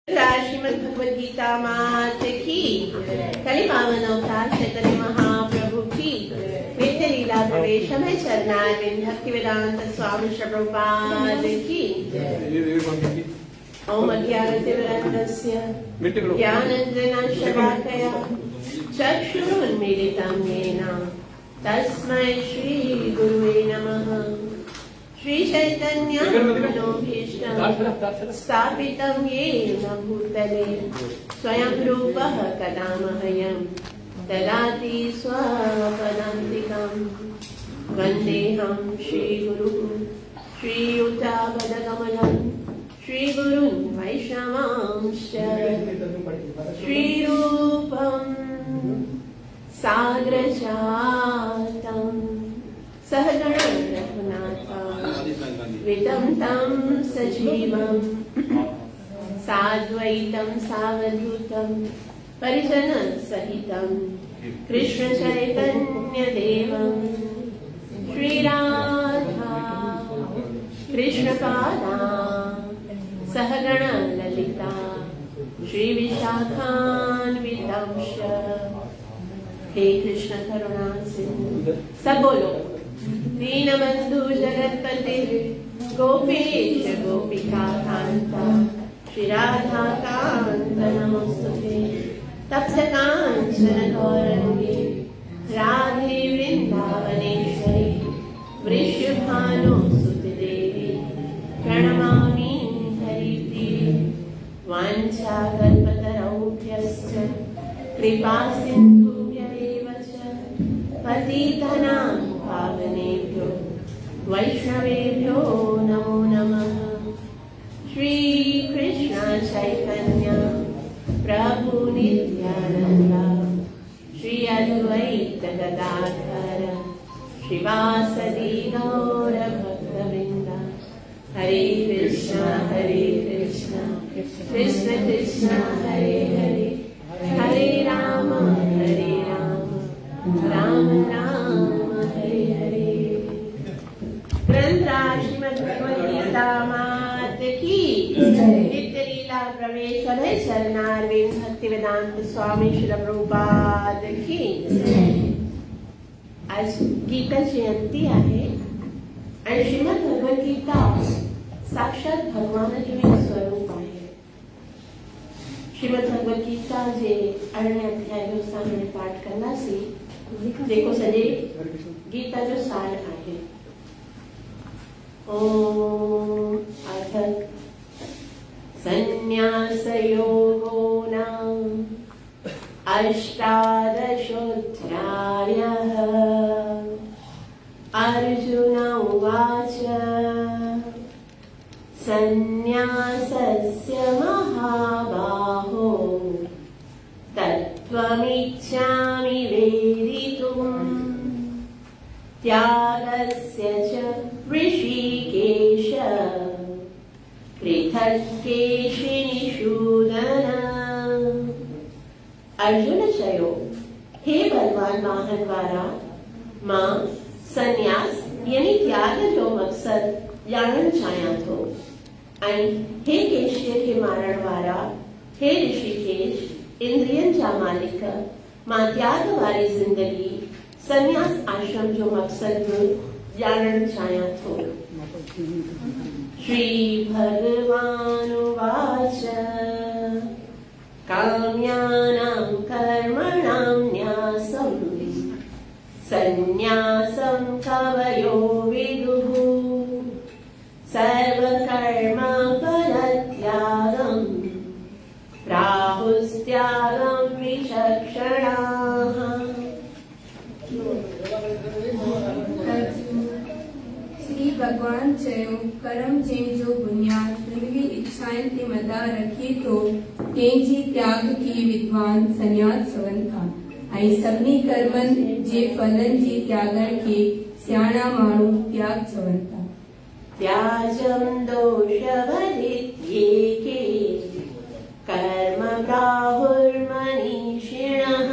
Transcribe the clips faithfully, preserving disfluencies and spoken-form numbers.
श्रीमद् भगवद गीता मात की, कलि पावन अवतार चैतन्य महाप्रभु की, नित्य लीला प्रवेश में शरणारविंद भक्ति वेदांत स्वामी श्री प्रभुपाद की। ओम अज्ञानतिमिरन्धस्य ज्ञानाञ्जनं शलाकया चक्षुरुन्मीलितं येन तस्मै श्री गुरुवे नमः। श्री चैतन्य मनोभीष्टं स्थापितं येन भूतले स्वयं रूपः कदा मह्यं ददाति स्वपदान्तिकं। वन्देऽहं श्रीगुरुं श्रीयुतापदकमलं श्रीगुरुं वैष्णवांश्च। श्रीरूपं साग्रजातं सहगणं रघुनाथं वितं तं सजीवं साद्वैतं सावधूतं परिजनसहितं कृष्ण चैतन्यदेवं श्रीराधा कृष्णपादा सहगण ललिता श्रीविशाखान्वितंश्च। हे कृष्ण करुणा सिंधु, सब बोलो। दीनबंधु जगत्पते गोपेश गोपिका कांता श्री राधा कांत नमोस्तुते। तप्त कांचन गौरंगे राधे वृंदावनेश्वरी वृषभानुसुते देवी प्रणमामि हरिप्रिये। वाञ्छाकल्पतरुभ्यश्च कृपा सिन्धुभ्य एव च पतितानां पावनेभ्यो वैष्णवेभ्यो नमो नमः। श्री कृष्ण चैतन्य प्रभु नित्यानंद श्री अद्वैत गदाधर श्रीवासदि गौर भक्तवृंद। हरे कृष्ण हरे कृष्ण कृष्ण कृष्ण हरे हरे हरे राम हरे राम राम राम हरे हरे। ग्रंथराज श्रीमद् भगवद गीता मात की, नित्य लीला प्रवेश है शरणारविंद भक्ति वेदांत स्वामी श्री प्रभुपाद की। आज गीता जयंती आहे आणि श्रीमद् भगवद गीता साक्षात भगवानाचे एक स्वरूप आहे। श्रीमद् भगवद गीता जे अरण्य अध्याय जो सामने पाठ करना सी देखो सजे गीता जो सार आहे। ओम अथ संन्यास योगो नाम अष्टादशोऽध्यायः। अर्जुन उवाच संन्यासस्य महाबाहो तत्त्वमिच्छामि वेदितुम्। त्यागस्य च ऋषिकेश पृथक् केशिनिषूदन। अर्जुन चयो, हे बलवान वाहन वारा, मां संन्यास यानी त्याग जो मकसद जाणण चाहियां थो। ऐं हे केशय खे मारण वारा, हे ऋषिकेश इंद्रियन जा मालिक, मां त्याग वारी जिंदगी संन्यास आश्रम जो मकसद जाणण चाहियां थो। श्री भगवानुवाच काम्यानां कर्मणां न्यासं संन्यासं कवयो विदुः। सर्वकर्मफलत्यागं प्राहुस्त्यागं विचक्षणाः। श्री भगवान चयो, कर्म जे जो बुनियाद पृथ्वी इच्छाएं ते मदा रखे तो तेजी त्याग की विद्वान संन्यास सवन था। ऐं सभिनी कर्मन जे फलन जे त्यागण के स्याणा माण्हू त्याग चवन था। त्याजं दोषवदित्येके कर्म प्राहुर्मनीषिणः।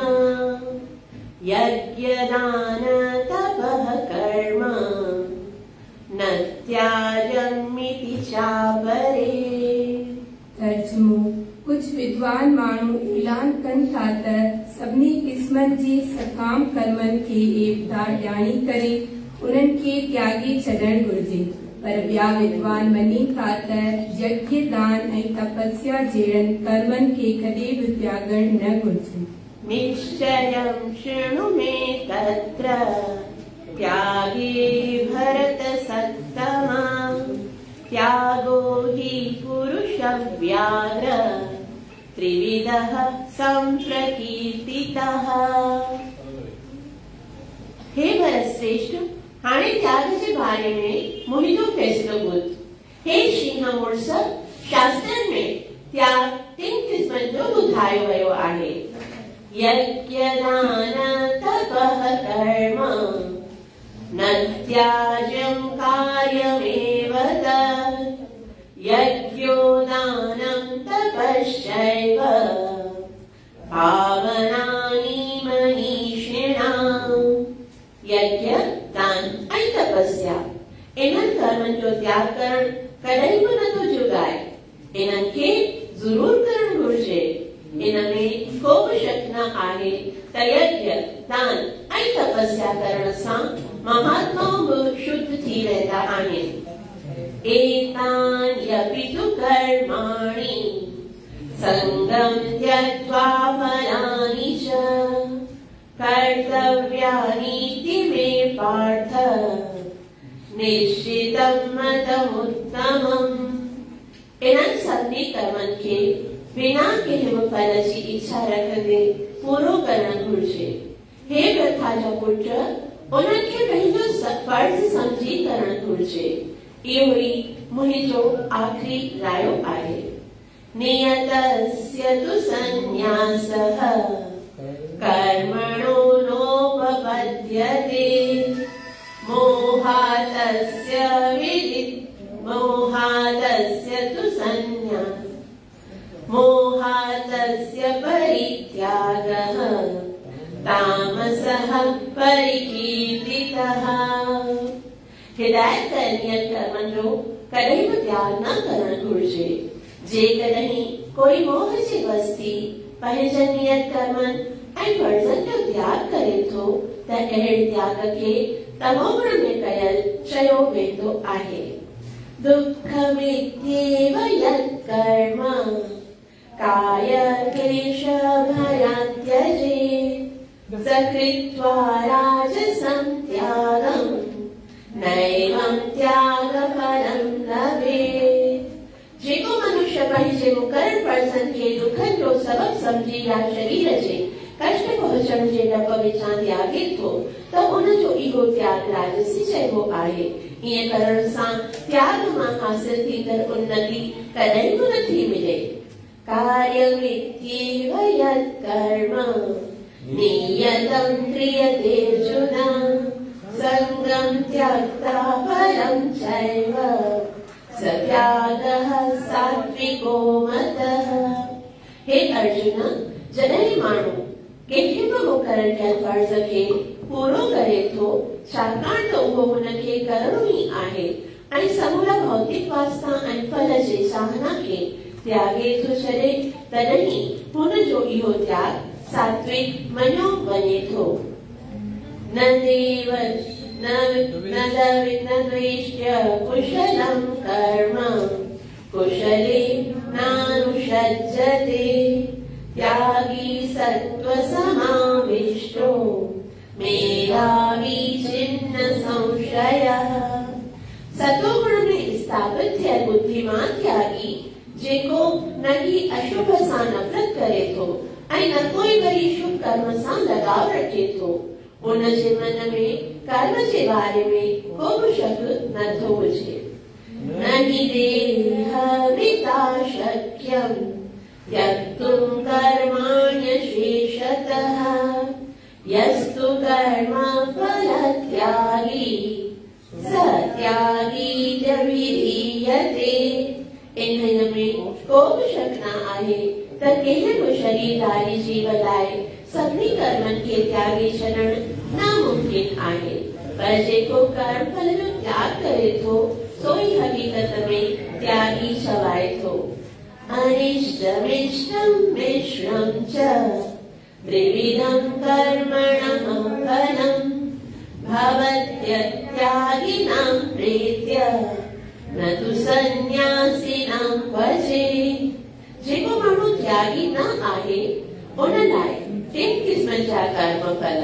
यज्ञदान तपः कर्म न त्याजन्मिति चापरे। तर्जुमो कुछ विद्वान माण्हू ऐलान कनि था त सभिनी क़िस्मनि जी सकाम कर्मनि खे एबदा ॼाणी करे उन्हनि खे त्यागे छॾणु घुरिजे, पर ॿिया विद्वान मञी था त यज्ञ दान ऐं तपस्या जहिड़नि कर्मनि खे कॾहिं बि त्यागणु न घुरिजे। निश्चयं शृणु मे तत्र त्यागे भरत सत्तमा, त्यागो हि पुरुष व्याघ्र त्रिविधः संप्रकीर्तितः। हे भरत श्रेष्ठ, हाणे त्याग जे बारे में मुहिंजो फैसलो ॿुध। हे सिंह मुड़स, शास्त्रनि में त्याग टिन क़िस्मनि जो ॿुधायो वियो आहे। यज्ञ दान तपः कर्म न त्याज्यं कार्यमेव तत्, यज्ञो दानं तपश्चैव पावनानि मनीषिणाम्। यज्ञ दान ऐं तपस्या इन्हनि कर्मनि जो त्याग करणु कॾहिं बि नथो जुगाए, इन्हनि खे ज़रूर करणु घुरिजे। इन में को बि शक न आहे त यज्ञ दान ऐं तपस्या करण सां महात्माओं बि शुद्ध थी रहंदा आहिनि। एतान्यपि तु कर्माणि संगं त्यक्त्वा फलानि च कर्तव्यानीति मे पार्थ निश्चितं मतमुत्तमम्। इन्हनि सभिनी कर्मनि खे बिना कंहिं बि फल जी इच्छा रखंदे पूरो करणु घुरिजे। हे प्रथा जा पुट, उन्हनि खे पंहिंजो फर्ज़ समझी करणु घुरिजे। इहो ई मुंहिंजो आख़िरी रायो आहे। नियतस्य तु संन्यासः कर्मणो नोपपद्यते, मोहातस्य विदित् मोहातस्य तु संन्यासः मोहातस्य परित्यागः तामसः परिकीर्तितः। हिदायत करणीय कर्मनि जो कॾहिं बि त्याग न करणु घुरिजे। जेकॾहिं कोई मोह जी वस्ती पंहिंजनि नियत कर्मनि ऐं फर्ज़नि जो त्याग करे थो त अहिड़े त्याग खे तमोगुण में कयल चयो वेंदो आहे। दुःखमित्येव यत् कर्म काय क्लेश भयान् त्यजेत्, स कृत्वा राजसं त्यागं नैवं त्यागफलं लभेत्। जेको मनुष्य पंहिंजे मुक़रर फर्ज़नि खे दुखनि जो सबबु समझी या शरीर जे कष्ट पहुचण जे डप विचां त्यागे थो त उनजो इहो त्याग राजसी चइबो आहे। ईअं करण सां त्याग मां हासिल थींदड़ उन्नति कॾहिं बि नथी मिले। कार्यमित्येव यत् कर्म नियतं क्रियते अर्जुन, संगं त्यक्त्वा फलं चैव स त्यागः सात्विको मतः। हे अर्जुन, जॾहिं माण्हू कंहिं बि मुक़रर कयल फर्ज़ खे पूरो करे थो, छाकाणि त उहो हुनखे करणो ई आहे, ऐं समूरा भौतिक वास्ता ऐं फल जे चाहना खे त्यागे थो छॾे, तॾहिं हुनजो इहो त्याग सात्विक मञियो वञे थो। न देव न द्वेष्ट्य कुशलं कर्म कुशले नानुषज्यते, त्यागी सत्त्वसमाविष्टो मेधावी छिन्न संशयः। सतोगुण में स्थापित थियल बुद्धिमान त्यागी जेको न ही अशुभ सां नफ़रत करे थो ऐं न कोई वरी शुभ कर्म सां लगाव रखे थो, उन जे मन में कर्म जे बारे में को बि शक नथो हुजे। न हि देहवृता शक्यं त्यक्तुं कर्माण्यशेषतः, यस्तु कर्म फलत्यागी स त्यागी च विधीयते। इन में को बि शक न आहे त कंहिं बि शरीरधारी जीव लाइ सभिनी कर्मनि खे त्यागे छॾणु नामुमकिन आहे, पर जेको कर्म फल जो त्याग करे थो सो ई हक़ीक़त में त्यागी छवाए थो। अनिष्टमिष्टं मिश्रं च त्रिविधं कर्मणः फलम् भवत्यत्यागिनां प्रीत्य न तु सन्यासिनां क्वचे। जेको माण्हू त्यागी न आहे उन लाइ टे क़िस्म जा कर्म फल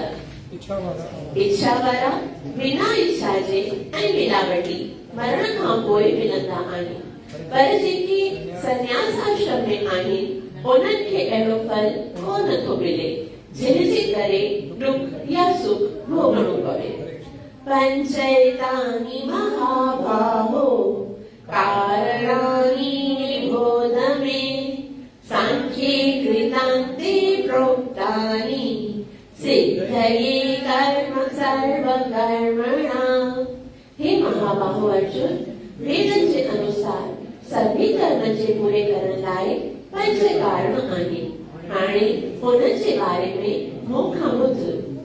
इच्छा वारा बिना इच्छा जे ऐं मिलावटी मरण खां पोइ मिलंदा आहिनि, पर जेके सन्यास आश्रम में आहिनि उन्हनि खे अहिड़ो फल को नथो मिले जंहिंजे करे दुख या सुख भोगणो पवे। पंचैतानि महाबाहो कारणानि निबोध मे सांख्ये कृतान्ते प्रोक्तानि सिद्धये कर्म सर्वकर्मणाम्। हे महाबाहो अर्जुन, वेदन जे अनुसार सभी कर्म जे पूरे करण लाइ पंज कारण आहिनि। हाणे उन्हनि जे बारे में मूंखां ॿुध।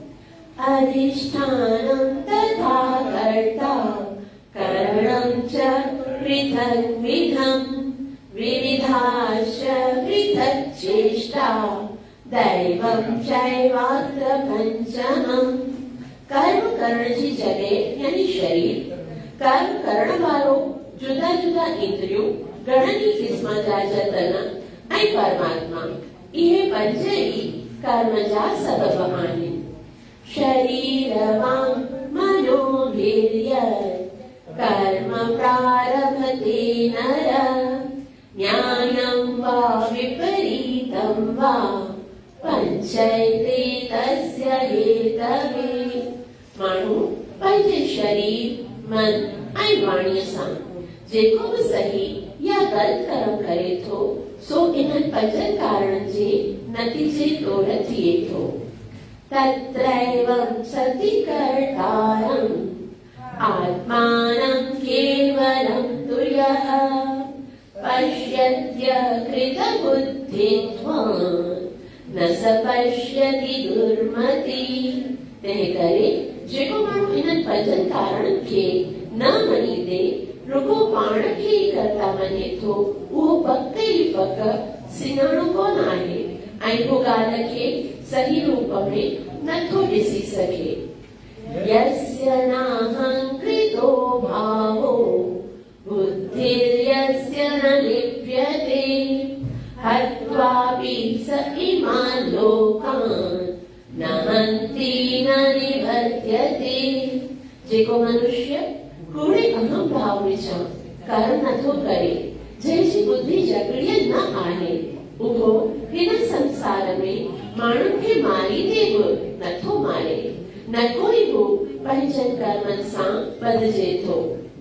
अधिष्ठानं तथा कर्ता करणं च पृथक् विधम् विविधाश्च पृथक् चेष्टा दैवं चैवात्र पंचमम्। कर्म करण जी जगह यानी शरीर, कर्म करण वारो जुदा जुदा इंद्रियों, घणनि क़िस्म जा जतन ऐं परमात्मा, इहे पंज ई कर्म जा सबब आहिनि। शरीर वांग मनोवीर्य कर्म प्रारभते नर न्यायं वा विपरीतं वा पंचैते तस्य हेतवे। माण्हू पंहिंजे शरीर, मन ऐं वाणीअ सां जेको बि सही या ग़लति कर्म करे थो सो इन्हनि पंजनि कारणनि जे नतीजे तौर थिए थो। तत्रैवं सति कर्तारम् आत्मानं केवलं तु यः पश्यत्य कृतबुद्धित्वान् न स पश्यति दुर्मति। तंहिं करे जेको माण्हू इन्हनि पंजनि कारणनि खे न मञींदे रुगो पाण खे ई कर्ता मञे थो, उहो पक ई पक सिनाणो कोन आहे ऐं को ॻाल्हि खे सही रूप में नथो ॾिसी सघे। यस्य नाहंकृतो भावो बुद्धिर्यस्य न लिप्यते हत्वापि स इमान् लोकान् न हन्ति न निबध्यते। जेको मनुष्य कूड़े अहम भाव विचां कर्म नथो करे, जंहिंजी बुद्धि जकड़ियल न आहे, उहो हिन संसार में माण्हुनि खे मारींदे बि नथो मारे, न कोई बि पंहिंजनि कर्मनि सां बदिजे थो।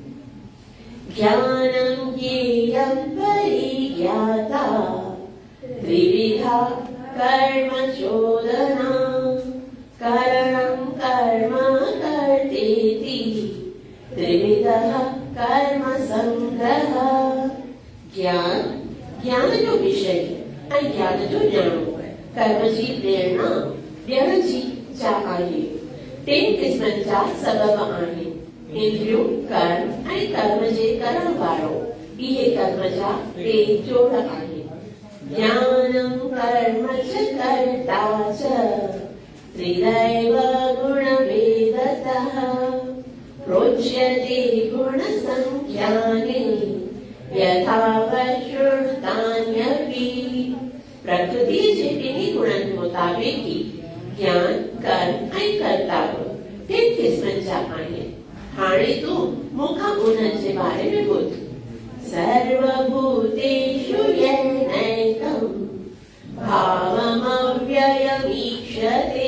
ज्ञानं ज्ञेयं परिज्ञाता त्रिविधा कर्म चोदना करणं कर्म कर्तेति त्रिविधः कर्म संग्रह। ज्ञान, ज्ञान जो विषय ऐं ज्ञान जो ॼाणो, कर्म जी प्रेरणा ॾियण जी चाह आहे। टे क़िस्मनि जा सबब आहिनि, इंद्रियों, कर्म ऐं कर्म जे करण वारो। इहे कर्म जा टे जोड़ आहिनि। ज्ञानं कर्म च कर्ता च त्रिदैव गुणभेदतः प्रोच्यते गुणसंख्याने यथा वश्रुतान्यपि। प्रकृति जे टिनी गुणनि मुताबिक ही ज्ञान, कर्म ऐं कर्ताव टे क़िस्मनि जा आहिनि। हाणे तूं मूंखां उन्हनि जे बारे में ॿुध। सर्वभूतेषु यैनैकं भावमव्ययमीक्षते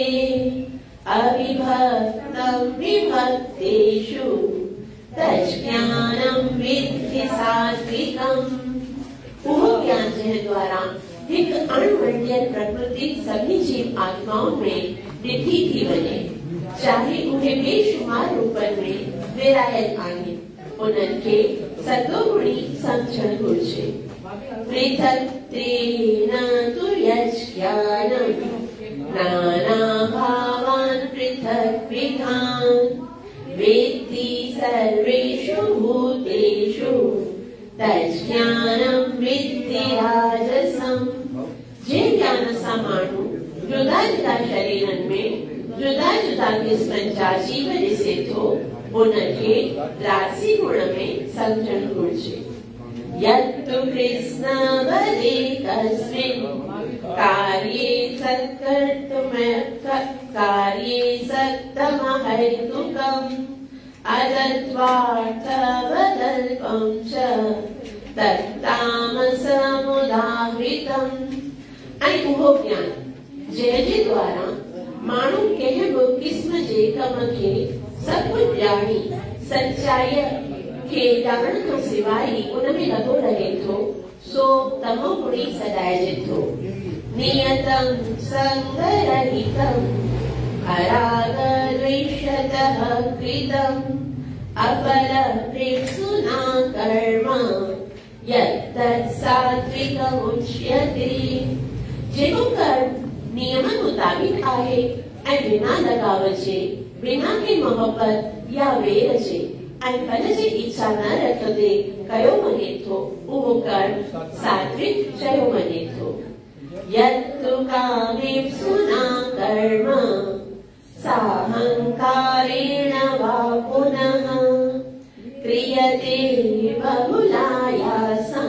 अविभक्तं विभक्तेषु तज्ज्ञानं विद्धि सात्विकम्। उहो ज्ञान जंहिं द्वारा हिक अणुवंडियल प्रकृति सभी जीव आत्माओं में ॾिठी थी वञे, चाहे उहे बेशुमार रूपनि में विरायल आहिनि, उन्हनि खे सतोगुणी समझण घुर्जे। पृथक् त्रेण तु यज्ज्ञानं नाना भावान् पृथक् विधान् वेत्ति सर्वेषु भूतेषु तज्ज्ञानं विद्धि जे ज्ञान सां माण्हू जुदा जुदा शरीरनि में जुदा जुदा क़िस्मनि जा जीव ॾिसे थो, उनखे रासी गुण में सम्झणु घुरिजे। यत्तु कृष्ण वदे कस्मिन् कार्ये सत्कर्तुम् कार्ये सत्तमहैतुकम् अदत्वार्थवदल्पं च तत्तामसमुदाहृतम्। ऐं उहो ज्ञान जंहिंजे द्वारा माण्हू कंहिं बि क़िस्म जे कम खे सभु कुझु ॼाणी सचाईअ खे ॼाणण खां सवाइ उन में लॻो रहे थो, सो तमो गुणी सॾाइजे थो। नियतं संगरहितं अरागद्वेषतः कृतम् अपलप्रेप्सुना कर्म यत्तत् सात्विकमुच्यते। जेको कर्म नियम मुताबिक आहे ऐं बिना लगाव जे, बिना के मोहब्बत या वेर जे ऐं फल जी इच्छा न रखंदे कयो वञे थो, उहो कर्म सात्विक चयो वञे थो। यत्तु कामेप्सुना कर्म साहंकारेण वा पुनः क्रियते बहुलायासं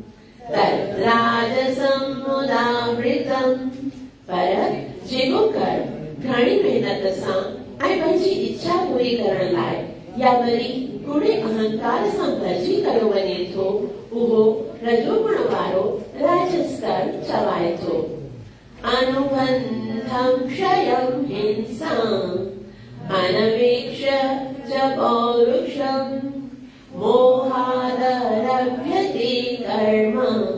तद्राजसं मुदावृतम्। पर जेको कर्म घणी मेहनत सां ऐं पंहिंजी इच्छा पूरी करण लाइ या वरी कूड़े अहंकार सां भरिजी कयो वञे थो, उहो रजोगुण वारो राजस कर्म चवाए थो। अनुबंधं क्षयं हिंसाम् अनवेक्ष च पौरुषम् मोहादरभ्यते कर्म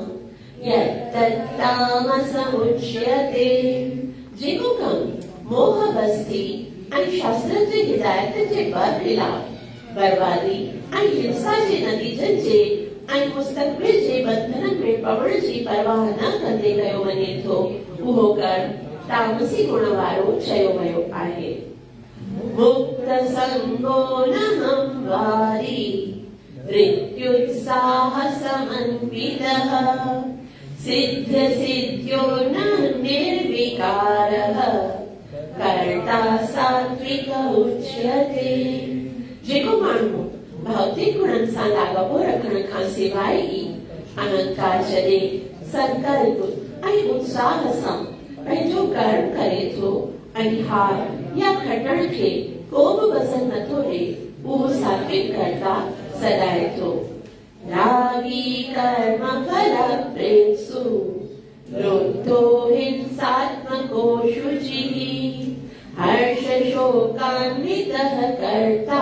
यत्तत्तामसमुच्यते। जेको कम मोह बस्ती ऐं शास्त्र जी हिदायत जे बरखिलाफ बर्बादी ऐं हिंसा जे नतीजनि जे ऐं मुस्तक़बिल जे बंधननि में पवण जी परवाह न कंदे कयो वञे थो, उहो कर्म तामसी गुण वारो चयो वियो आहे। मुक्त संगो नहं वारी मृत्युत्साह समन्वितः सिद्ध सिद्ध्यो न निर्विकारः कर्ता सात्विक उच्यते। जेको माण्हू भौतिक गुणनि सां लाॻापो रखण खां सवाइ अहंकार छॾे संकल्प ऐं उत्साह सां पंहिंजो कर्म करे थो ऐं हार या खटण खे को बि पसंदि नथो ॾे, उहो सात्विक कर्ता सॾाए थो। रागी कर्म फल प्रेप्सु क्रोधो हिंसात्मको शुचिः हर्ष शोकान्वितः कर्ता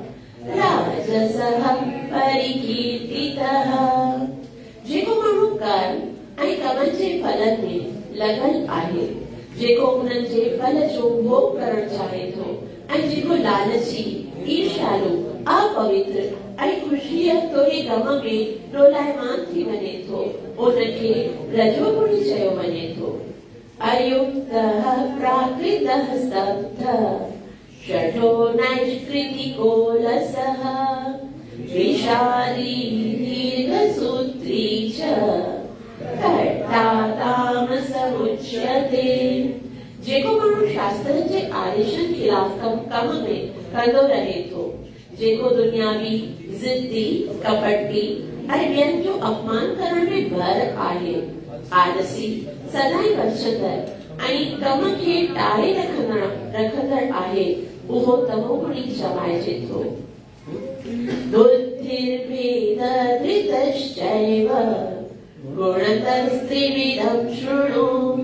राजसः परिकीर्तितः। जेको माण्हू कर्म ऐं कमनि जे फलनि में लॻल आहे, जेको उन्हनि जे फल जो भोग करण चाहे थो ऐं जेको लालची ईर्ष्यालु अपवित्र ऐं ख़ुशीअ तोरे गम में डोलायमान थी वञे थो, उनखे रजोगुणी चयो वञे थो। अयुक्तः प्राकृतः स्तब्धः शठो नैष्कृतिको लसः विषादी दीर्घसूत्री च कर्ता तामस उच्यते। जेको माण्हू शास्त्र जे आदेशनि खिलाफ कम कम में कंदो रहे थो, जेको दुनियावी ज़िद्दी कपटी ऐं ॿियनि जो अपमान करण में भर आहे, आलसी सदाई बचंदड़ ऐं कम खे टारे रखंदड़ रखंदड़ आहे, उहो तमोगुणी चवाइजे थो। बुद्धिर्भेदधृतश्चैव गुणतस्त्रिविधं शृणु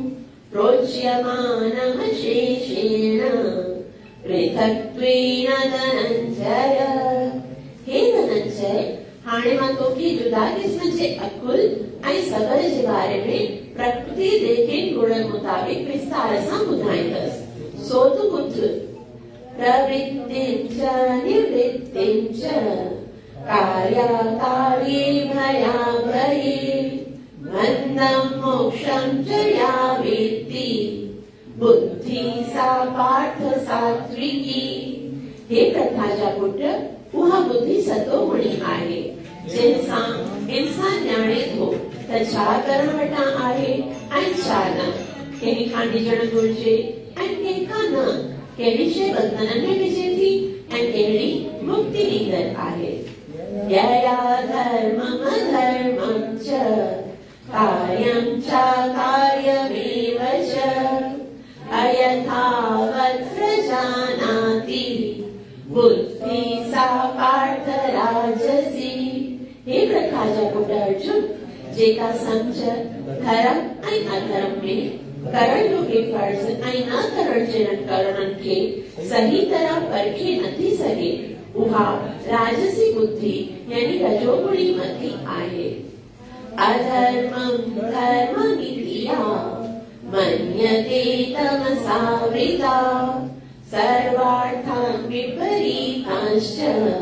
प्रोच्यमानमशेषेण पृथक्त्वेन धनंजय। हे धनंजय, हाणे मां तोखे जुदा क़िस्म जे अकुल ऐं सबर जे बारे में प्रकृति जे गुणनि मुताबिक विस्तार सां ॿुधाईंदसि, सो तूं ॿुध। प्रवृत्तिं च निवृत्तिं च कार्याकार्ये भयाभये बन्धं मोक्षं च या वेत्ति बुद्धि सा पार्थ सात्विकी। हे प्रथा जा पुट, उहा बुद्धि सतो गुणी आहे, जिन सां इंसान ॼाणे थो त त छा करण वटां आहे ऐं छा न, कहिड़ी खां ॾिजण घुरिजे ऐं कंहिंखां न, कहिड़ी शइ बंधननि में विझे थी ऐं कहिड़ी मुक्ति ॾींदड़ आहे। यया धर्मम धर्मं च कार्यं च कार्यमेव च अयथावत् प्रजानाति बुद्धि सा पार्थ राजसी। हे प्रकाशा पुट अर्जुन, जेका सम्झ धर्म ऐं अधर्म में करण योग्य फर्ज़ ऐं न करण जहिड़नि करणनि खे सही तरह परखे नथी सघे, उहा राजसी बुद्धि यानी रजोगुणी मती आहे। अधर्मं धर्ममिति या मन्यते तमसावृता सर्वार्थान् विपरीतांश्च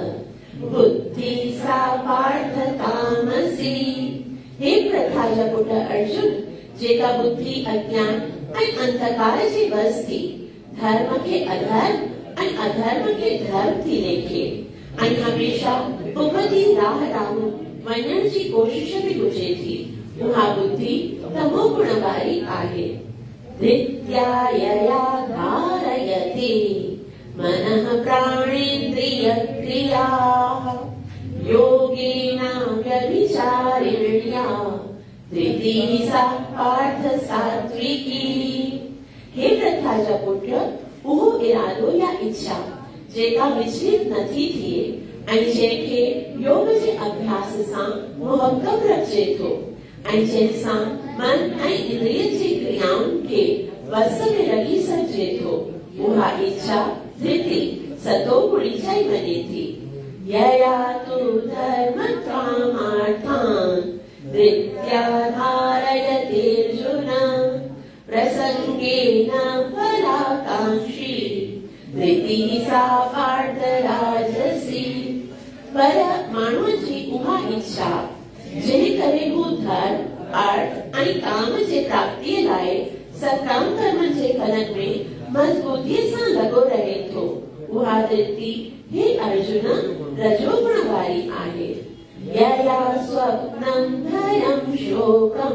बुद्धि सा पार्थ तामसी। हे प्रकाशा पुट अर्जुन, जेका बुद्धि अज्ञान ऐं अंधकार जे बस थी धर्म खे अधर्म ऐं अधर्म खे धर्म थी लेखे ऐं हमेशा उपदी राह ॾांहुं वञण जी कोशिश में हुजे थी, उहा बुद्धि तमो गुण वारी आहे। धृत्यायया धारयते मनः प्राणेन्द्रिय क्रियाः योगेन व्यभिचारिण्या धृतिः सा पार्थ सात्विकी। हे प्रकाशा पुत्र, उहो इरादो या इच्छा जेका विचलित नथी थिए ऐं जंहिंखे योग जे अभ्यास सां मुहकम रखे थो ऐं जंहिंसां मन ऐं इंद्रिय जी क्रियाउनि खे वस में रखी सघिजे थो, उहा इच्छा धृति सतोगुणी चई वञे थी। यया तु धर्मकामार्थान् धृत्या धारयते अर्जुन प्रसंगेन फलाकांक्षी धृतिः सा पार्थ राजसी। पर माण्हूअ जी उहा इच्छा जंहिं करे हू धर्म अर्थ ऐं काम जे प्राप्तीअ लाइ सकाम कर्म जे फलनि में मजबूतीअ सां लॻो रहे थो, उहा धृति हे अर्जुन रजोगुण वारी आहे। यया स्वप्नं भयं शोकं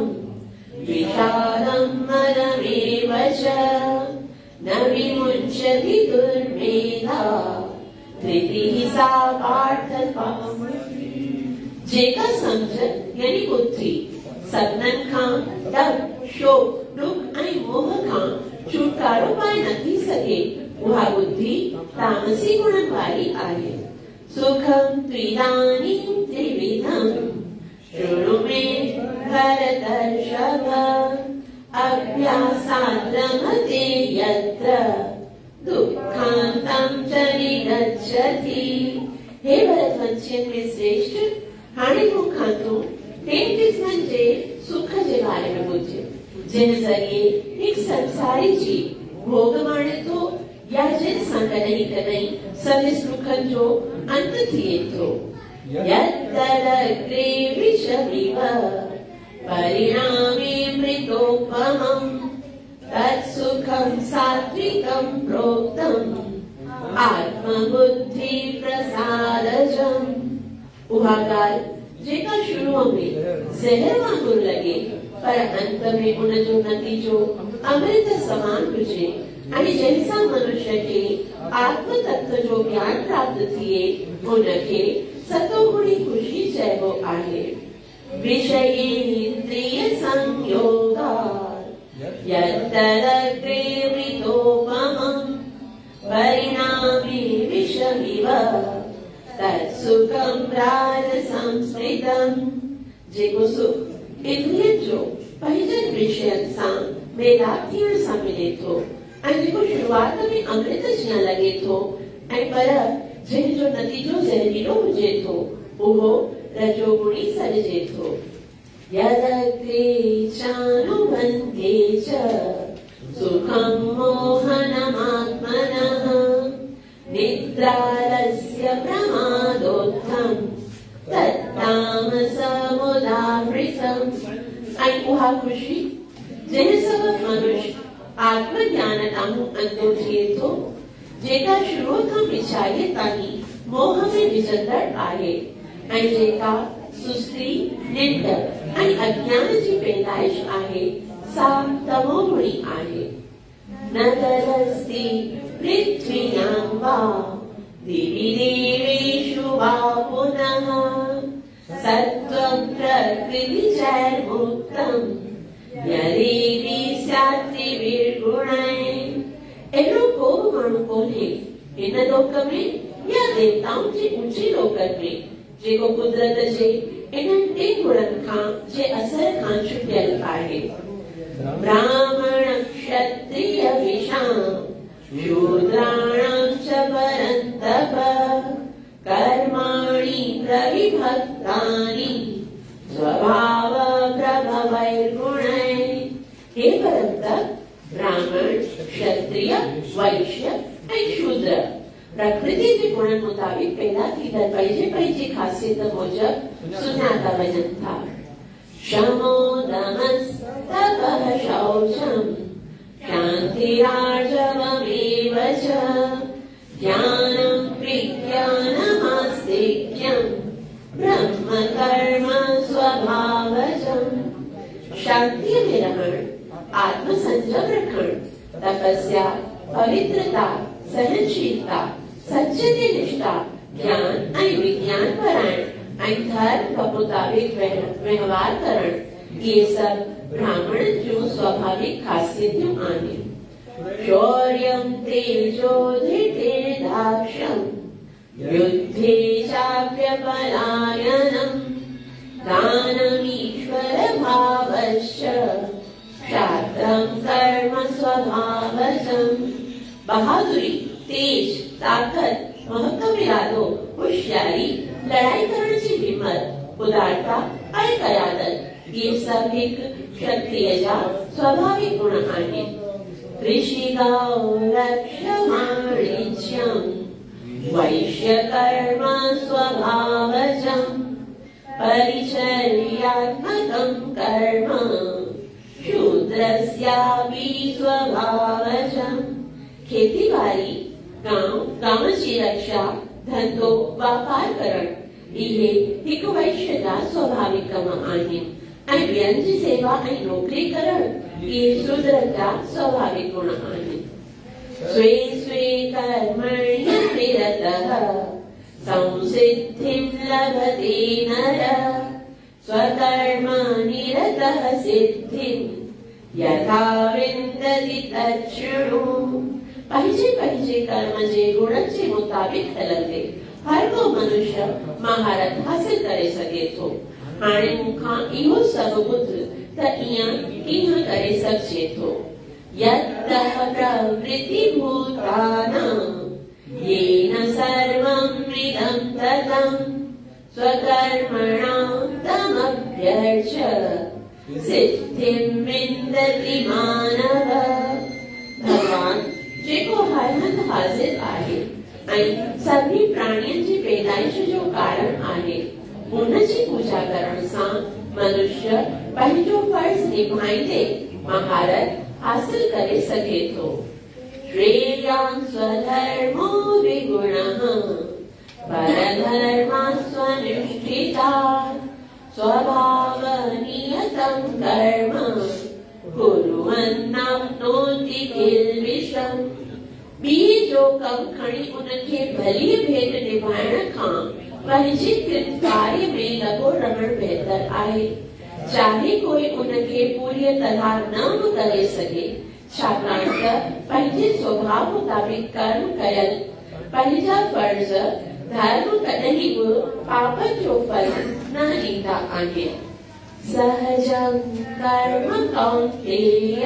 विषादं मदमेव च न विमुच्यति दुर्मेधा धृतिः सा पार्थ तामसी। जेका समझ यानी बुद्धि सपननि खां डप शोक दुख ऐं मोह खां छुटकारो पाए नथी सघे, उहा बुद्धि तामसी गुणनि वारी आहे। सुखं त्विदानीं त्रिविधं शृणु मे भरतर्षभ अभ्यासात् रमते यत्र दुःखान्तं च निगच्छति। हे भरतवंशियन में श्रेष्ठ, हाणे मूंखां तूं टिनि क़िस्मनि जे सुख जे बारे में ॿुध, जिन ज़रिए हिकु संसारी जी भोग माणे थो या जिन सां कॾहिं कॾहिं संदसि दुखनि जो अंत थिए थो। यत्तदग्रे विषमिव परिणामे मृतोपमम् तत्सुखं सात्विकं प्रोक्तम् आत्मबुद्धि प्रसादजम्। उहा ॻाल्हि जेका शुरूअ में ज़हर वांगुरु लॻे पर अंत में उन जो नतीजो अमृत समान हुजे ऐं जंहिंसां मनुष्य खे आत्म तत्व जो ज्ञान प्राप्त थिए, उनखे सतोगुणी खुशी चइबो आहे। विषयेन्द्रिय संयोगात् यत्तदग्रे मृतोपमम् परिणामे विषमिव तत्सुखं राजसंस्मृतम्। जेको सुख इंद्रिय जो पहिजन विषयनि सां मेलाप थियण सां मिले थो ऐं जेको शुरूआत में अमृत जीअं लॻे थो ऐं पर जंहिंजो नतीजो ज़हरीलो हुजे थो, उहो रजोगुणी सॾिजे थो। यदग्रे चानुबन्धे च सुखं मोहनमात्मनः निद्रालस्य प्रमादोत्थं तत्तामसमुदावृतम्। ऐं उहा खुशी जंहिं सबबु मनुष्य आत्मज्ञान ॾांहुं अंधो थिए थो, जेका शुरूअ खां पिछाड़ीअ ताईं मोह में विझंदड़ आहे ऐं जेका सुस्ती निंड ऐं अज्ञान जी पैदाइश आहे सा तमोगुणी आहे। न तदस्ति पृथ्व्यां वा दिवि देवेषु वा पुनः सत्त्वं प्रकृतिजैर्मुक्तं यदेवी स्यात् त्रिविर्गुणैः। एनो को माण्हू कोन्हे हिन लोक में या देवताउनि जे ऊंचे लोकनि में जेको कुदरत जे इन्हनि टे गुणनि खां जे असर खां छुटियल आहे। ब्राह्मण क्षत्रिय विशाम शूद्राणां च परन्तप कर्माणि प्रविभक्तानि स्वभाव प्रभवैर्गुणैः। हे परन्तप ब्राह्मण क्षत्रिय वैश्य ऐं शूद्र प्रकृति जे गुणनि मुताबिक पैदा थींदड़ पंहिंजे पंहिंजी ख़ासियत मूजिब सुञाता वञनि था। शमो दमस्तपः शौचम शान्तिरार्जवमेव च ज्ञानं विज्ञानमास्तिक्यं ब्रह्म कर्म स्वभावजम्। शांति में रहण, आत्म संयम रखण, तपस्या, पवित्रता, सहनशीलता, सच्चे निष्ठा, ज्ञान ऐं विज्ञान परायण ऐं धर्म मुताबिक व्यवहार करण, ये सब ब्राह्मण जूं स्वाभाविक ख़ासियतूं आहिनि। शौर्यं तेजो धृतिर्दाक्ष्यं युद्धे चाप्यपलायनं दानमीश्वर भावश्च क्षात्रं कर्म स्वभावजम्। बहादुरी, तेज, ताकत, महत्व इरादो, होशियारी, लड़ाई करण जी हिम्मत, उदारता ऐं कयादत, ये सब एक क्षत्रिय जा स्वाभाविक गुण आहिनि। कृषि गाओ रक्ष्य वाणिज्यं वैश्य कर्म स्वभावजम् परिचर्यात्मकं कर्म शूद्रस्यापि स्वभावजम्। खेती बाड़ी, गांव गांव जी रक्षा, धंधो व्यापार करण, इहे हिक वैश्य जा स्वाभाविक कम आहिनि ऐं ॿियनि जी सेवा ऐं नौकरी करण, इहे शूद्र जा स्वाभाविक गुण आहिनि। स्वे स्वे कर्मण्यनिरतः संसिद्धिं लभते नरः स्वकर्म निरतः सिद्धिं यथा विन्दति तच्छृणु। पंहिंजे पंहिंजे कर्म जे गुणनि जे मुताबिक हलंदे हर को मनुष्य महारत हासिल करे सघे थो। हाणे मूंखां इहो सभु ॿुध त ईअं कीअं करे सघिजे थो। यतः प्रवृत्तिभूतानां येन सर्वं मृदं ततं स्वकर्मणां तमभ्यर्च्य सिद्धिं विन्दति मानव। भगवान जेको हर हंधि हाज़िर आहे ऐं सभी प्राणियुनि जी पैदाइश जो कारण आहे, उन जी पूजा करण सां मनुष्य पंहिंजो फर्ज़ निभाईंदे महारत हासिल करे सघे थो। श्रेयां स्वधर्मो विगुणः परधर्मा स्वनिष्ठिता स्वभावनियतं कर्म कुर्वन्नाप्नोति किल्बिषम्। ॿिए जो कम खणी उनखे भली भेट निभाइण खां पंहिंजे कृत कार्य में लॻो रहण बहितर आहे। चाहे कोई उनखे पूरी तरह न करे सघे, छाकाणि त पंहिंजे स्वभाव मुताबिक कर्म कयल पंहिंजा फर्ज़ धर्म कॾहिं बि पापनि जो फल न ॾींदा आहिनि। सहजं कर्म कौन्तेय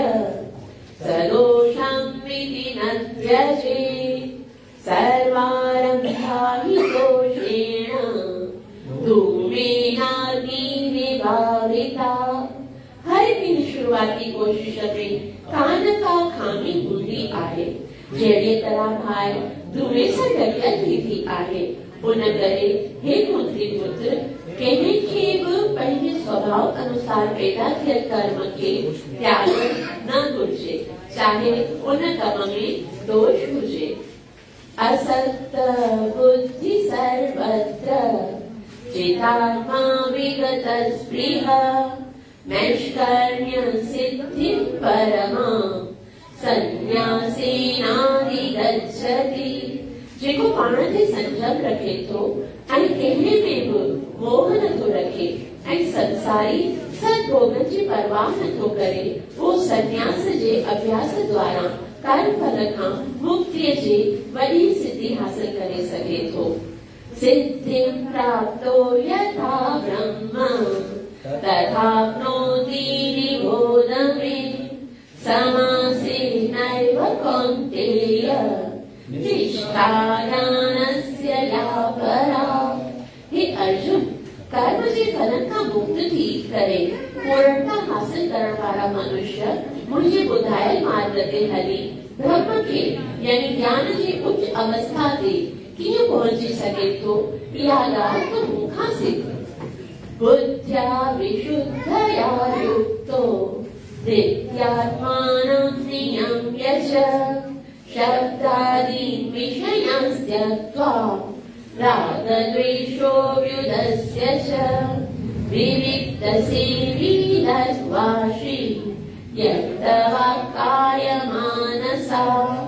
सदोषं विधि न त्यजेत् सर्वारम्भा हि दोषेण धूमेनाग्निनिवारिता। हर की शुरुआती कोशिश में का न का खामी हूंदी आहे। जहिड़ी तरह भाई धूमे सां ढकियल थींदी आहे, उन करे हे पुत्री पुत्र कंहिंखे बि पंहिंजे स्वभाव अनुसार पैदा थियल कर्म खे त्यागण न घुर्जे, चाहे उन कम में दोष हुजे। असक्त बुद्धि सर्वत्र चितात्मा विगत स्पृह नैष्कर्म्य सिद्धि परमा संन्यासेनाधिगच्छति। जेको पाण खे संयम रखे थो ऐं कंहिं में बि मोह नथो रखे ऐं संसारी सद्भोगन जी परवाह नथो करे, वो संन्यास जे अभ्यास द्वारा कर्म फल खां मुक्तिअ जी वॾी सिद्धि हासिल करे सघे थो। सिद्धिं प्राप्तो यथा ब्रह्म तथाप्नोति निबोध मे समासेनैव कौन्तेय निष्ठा ज्ञानस्य या परा। हे अर्जुन, कर्म जे फलन खां मुक्त थी करे पूर्णता हासिल करण वारा मनुष्य मुझे बुधायल मार्ग ते हली ब्रह्म के यानी ज्ञान जी उच्च अवस्था ते कीअं पहुंची सके थो, इहा ॻाल्हि तो मूंखां सिख। बुद्ध्या विशुद्धया युक्तो नित्यात्मानं नियम्य च शब्दादीन् विषयान् त्यक्त्वा रागद्वेषो व्युदस्य च विविक्तसेवी तद्वाशी यक्तवाक्काय मानसा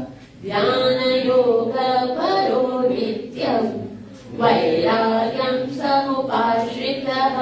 ध्यानयोगपरो नित्यं वैराग्यं समुपाश्रितः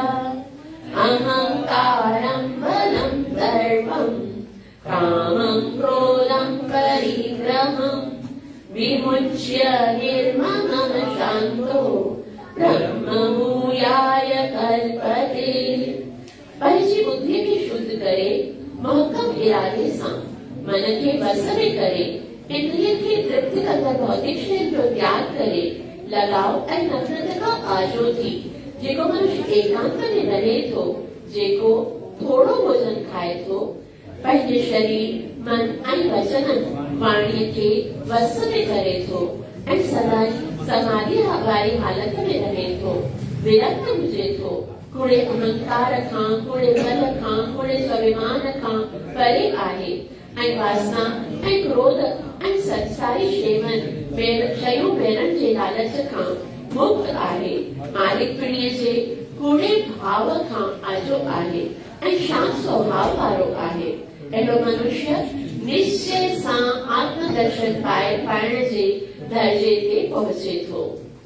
अहंकारं बलं दर्पं कामं क्रोधं परिग्रहं विमुच्य निर्ममः शान्तो ब्रह्मभूयाय कल्पते। पंहिंजी बुद्धि खे शुद्ध करे महकम इरादे सां मन खे वस में करे इंद्रिय खे तृप्ति कंदड़ भौतिक शयुनि जो त्याग करे लगाव ऐं नफ़रत खां आजो थी जेको मनुष्य एकांत में रहे थो, जेको थोड़ो भोजन खाए थो, पंहिंजे शरीर मन ऐं वचननि वाणीअ खे वस में करे थो ऐं सदा समाधि वारी हालत में रहे थो, विरक्त हुजे थो, कूड़े अहंकार खां, कूड़े बल खां, कूड़े स्वाभिमान खां परे आहे ऐं वासना ऐं क्रोध ऐं संसारी शयुनि शयूं भेरनि जे लालच खां मुक्त आहे, मालिक पिणीअ जे कूड़े भाव खां आजो आहे ऐं शांत स्वभाव वारो आहे। अहिड़ो मनुष्य निश्चय सां आत्मदर्शन पाए पाइण जे दर्जे ते पहुचे थो।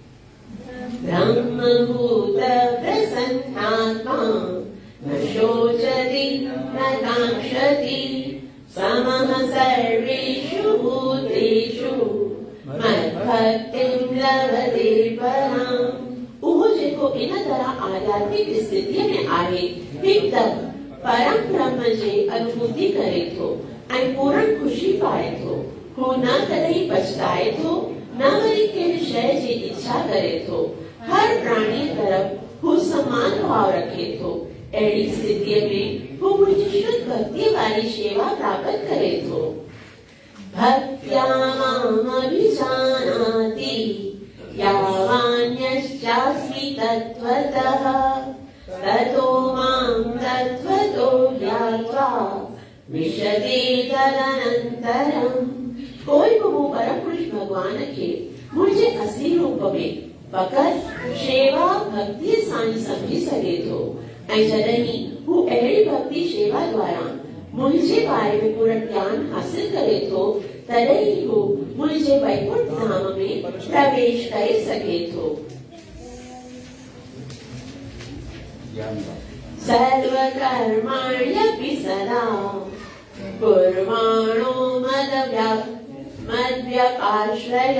ब्रह्मभूत प्रसन्नात्मा न शोचति न काङ्क्षति समः सर्वेषु भूतेषु मद्भक्तिं लभते पराम्। उहो जेको इन तरह आध्यात्मिक स्थितिअ में आहे, हिकदम परम ब्रह्म जे अनुभूति करे थो ऐं पूर्ण खुशी पाए थो। हू न कॾहिं पछताए थो, न वरी कंहिं शइ जी इच्छा करे थो, हर प्राणी तरफ़ हू समान भाव रखे थो। अहिड़ी स्थितिअ में हू मुंहिंजी शुद्ध भक्ति वारी शेवा प्राप्त करे थो। भक्त्या मामभिजानाति यावान्यश्चास्मि तत्त्वतः ततो मां तत्त्वतो ज्ञात्वा विशदे तदनन्तरम्। कोई भी परम पुरुष भगवान के मुझे असली रूप में फकत सेवा भक्ति सां समझी सके थो ऐं जॾहिं हू अहिड़ी भक्ति सेवा द्वारा मुझे बारे में पूर्ण ज्ञान हासिल करे थो, तॾहिं हू मुझे वैकुंठ धाम में प्रवेश करे सके थो। सर्वकर्माण्यपि सदा कुर्वाणो मद्व्यपाश्रय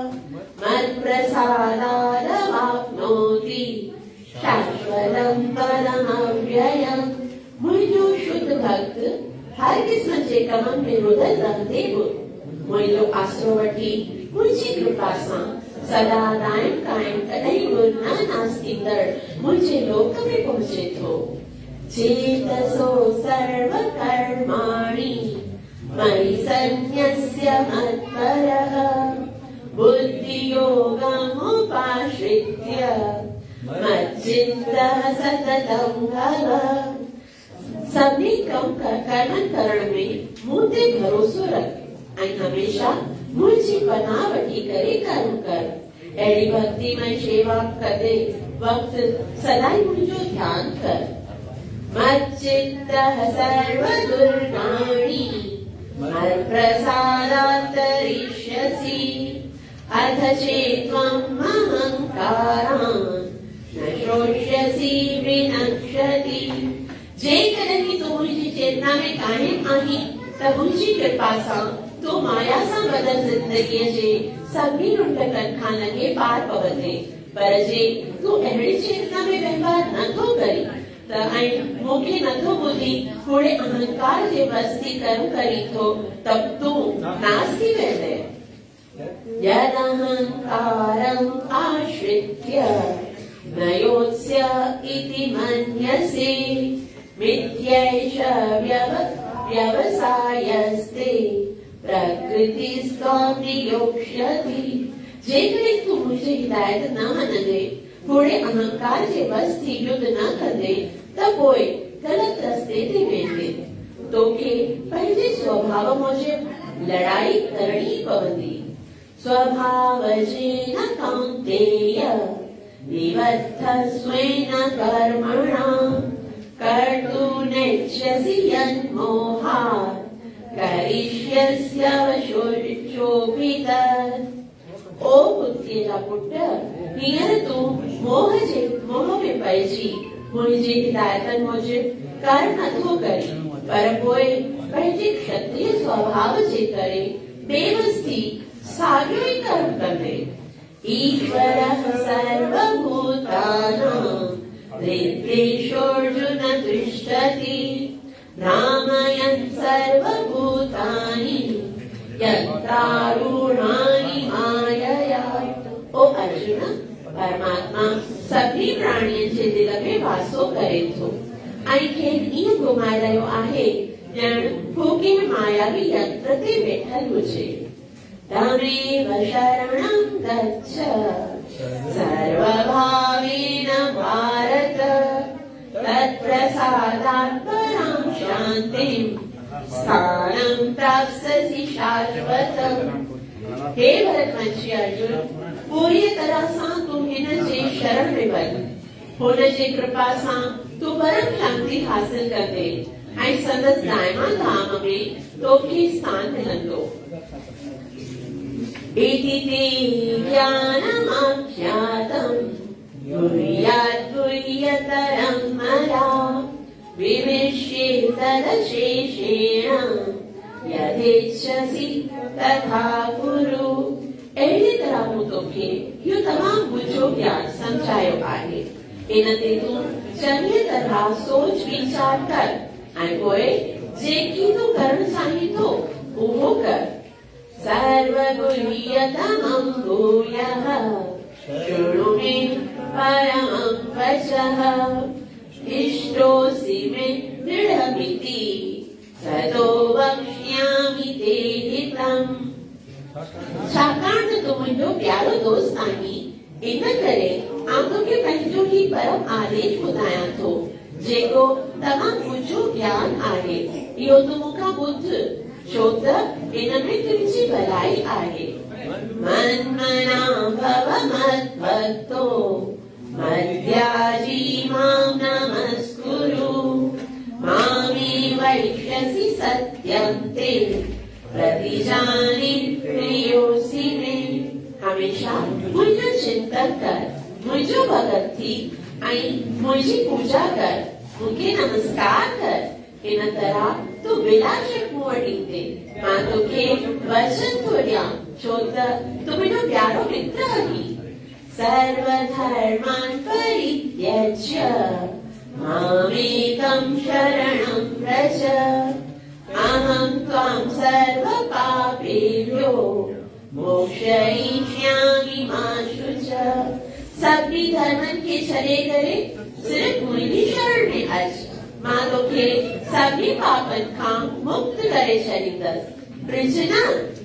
मत्प्रसादादवाप्नोति शाश्वतं पदमव्ययम्। मुंहिंजो शुद्ध भक्त हर क़िस्म जे कमनि में रुधल रहंदे बि मुंहिंजो आसरो वठी मुंहिंजी कृपा सां सदा कायम कायम कॾहिं बि न नास थींदड़ मुंहिंजे लोक में पहुचे थो। चेतसो सर्वकर्माणि मयि सन्न्यस्य मत्परः बुद्धियोगमुपाश्रित्य मच्चित्तः सततं भव। सभी कम कर्मन करण में मूं ते भरोसो रख ऐं हमेशा मुंहिंजी पनाह वठी करे कर्म कर। अहिड़ी भक्तिमय शेवा कंदे वक्त सदाई मुझो ध्यान कर। मच्चित्तः सर्वदुर्गाणि मत्प्रसादात्तरिष्यसि अथ चेत्त्वम् अहङ्कारान् न श्रोष्यसि विनक्ष्यति। जे कदहि तू मुझी चेतना में कायम आही त मुझी कृपा सां तो माया सां बदल जिंदगीअ जे सभी लुंड कनखा लगे पार पवंदे। पर जे तू अहिड़ी चेतना में व्यवहार नथो करी त ऐं मूंखे नथो ॿुधी थोड़े अहंकार जे बस्ती कर्म करी थो त तूं नास थी वेंदे। यदहङ्कारम् आश्रित्य न योत्स्य इति मन्यसे मिथ्यैष व्यवसायस्ते प्रकृतिस्त्वां नियोक्ष्यति। जेकॾहिं तूं मुंहिंजी हिदायत न मञंदे थोड़े अहंकार जे बस थी युद्ध न कंदे त पोइ ग़लत रस्ते ते वेंदे। तोखे पंहिंजे स्वभाव मूजिब लड़ाई करणी पवंदी। स्वभावजेन कौन्तेय विबद्धस्वेन कर्मणा कर्तुं नेच्छसि यन्मोहात् करिष्यस्यवशोभितः। ओ बुद्धीअ जा पुट, हींअर तूं मोह जे मोह में पइजी मुंहिंजी हिदायतनि मूजिब कर्म नथो करी पर पोइ पंहिंजे क्षत्रिय स्वभाव जे करे बेवस थी साॻियो ई कर्म कंदे। ईश्वरः सर्वभूतानां हृद्देशोऽर्जुन तिष्ठति भ्रामयन् सर्वभूतानि यत्रारूढानि मायया। ओ अर्जुन, परमात्मा सभी प्राणियों जे दिल में वासो करे थो ऐं खेनि ईअं घुमाए रहियो आहे ॼण हू कंहिं मायावी यंत्र ते वेठल हुजे। तमेव शरणं गच्छ सर्वभावेन भारत तत्प्रसादात् परां शान्तिं स्थानं प्राप्स्यसि शाश्वतम्। हे भरतवंशी अर्जुन, पूरी तरह सां तू हिन जे शरण में वञ। हुन जी कृपा सां तू परम शांति हासिल कंदे ऐं संदसि दायमा धाम में तोखे स्थान मिलंदो। इति ते ज्ञानमाख्यातम् गुह्यात् गुह्यतरं मया विनिश्चितदशेषेण यथेच्छसि तथा कुरु। अहिड़ी तरह मूं तोखे इहो तमामु गुझो ज्ञान समझायो आहे। इन ते तूं चङी तरह सोच वीचार कर ऐं पोइ जेकी तूं करणु चाहीं थो उहो कर। सर्वगुह्यतमं भूयः शृणु मे परमं वचः इष्टोऽसि मे दृढमिति ततो वक्ष्यामि ते हितम्। छाकाणि त तूं मुंहिंजो प्यारो दोस्त आहीं, इन करे आउं तोखे पंहिंजो ई परम आदेश ॿुधायां थो जेको तमामु ऊचो ज्ञान आहे। इहो तूं मूंखां ॿुध छो त इन में तुंहिंजी भलाई आहे। मन्मना भव मद्भक्तो मद्याजी मां नमस्कुरु मामे वैष्यसि सत्यं ते प्रतिजाने प्रियोऽसि मे। हमेशा मुंहिंजो चिंतन कर, मुंहिंजो भगत थी ऐं मुंहिंजी पूजा कर, मूंखे नमस्कार कर। इन तरह तू बिना शक मूं वटि ईंदे मां तोखे वचन थो ॾियां छो त तू मुंहिंजो प्यारो मित्र आहीं। सर्वधर्मान् परित्यज्य मामेकं शरणं व्रज अहं त्वां सर्वपापेभ्यो मोक्षयिष्यामि मा शुच। सभी धर्मन के छॾे करे सिर्फ मुंहिंजी शरण में अच, मां तोखे सभी पापन खां मुक्त करे छॾींदसि। कृष्ण